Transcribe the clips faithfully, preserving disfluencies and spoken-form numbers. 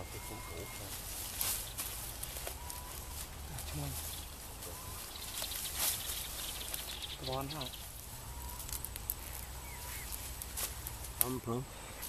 vào cái khu cũ con hả âm phương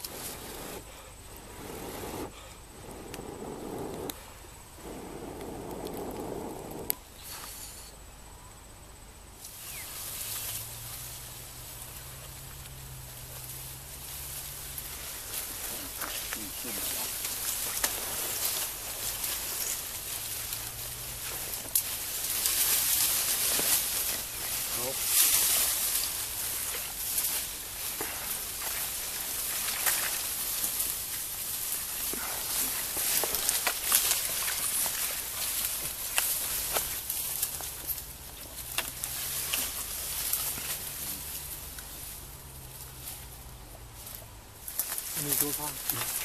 นี่ตัวข้าง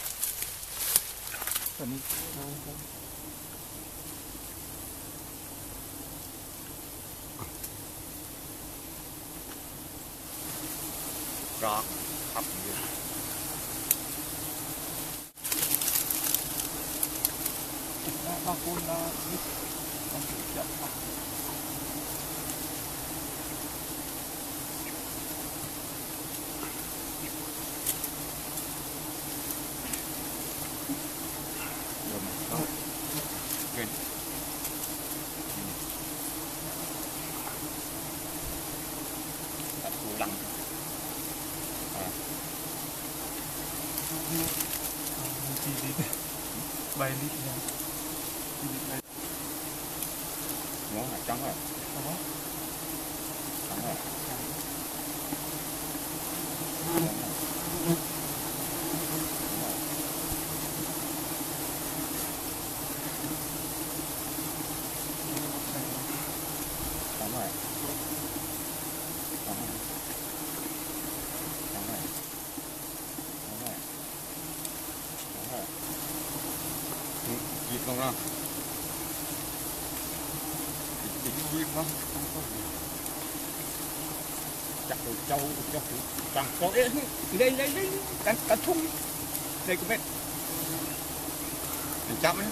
ตัวนี้รอครับบางคนนะนี่ต้องจับมาlăng chi đi bay đi nha ngon hả trắng rồi trắng rồi trắng rồi Dịp không nào Dịp dịp không Chắc rồi châu cho thử Chẳng có đây đây đây đây Cắn cắn thung Đây có biết Mình chậm đấy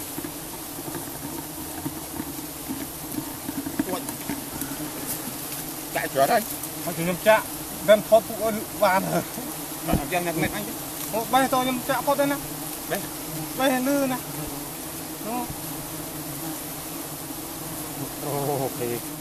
Chạy chữa đây Mà chúng nhầm chạ Gần thoát phụ ơn vàn hả Bạn làm cho anh anh chứ Một bay tôi nhầm chạ phốt đây nè Đây Đây là lư nè Đúng không? Oh, okay.